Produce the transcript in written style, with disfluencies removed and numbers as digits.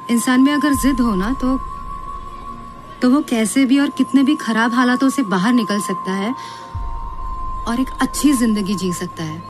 इंसान में अगर जिद हो ना तो वो कैसे भी और कितने भी खराब हालातों से बाहर निकल सकता है और एक अच्छी जिंदगी जी सकता है।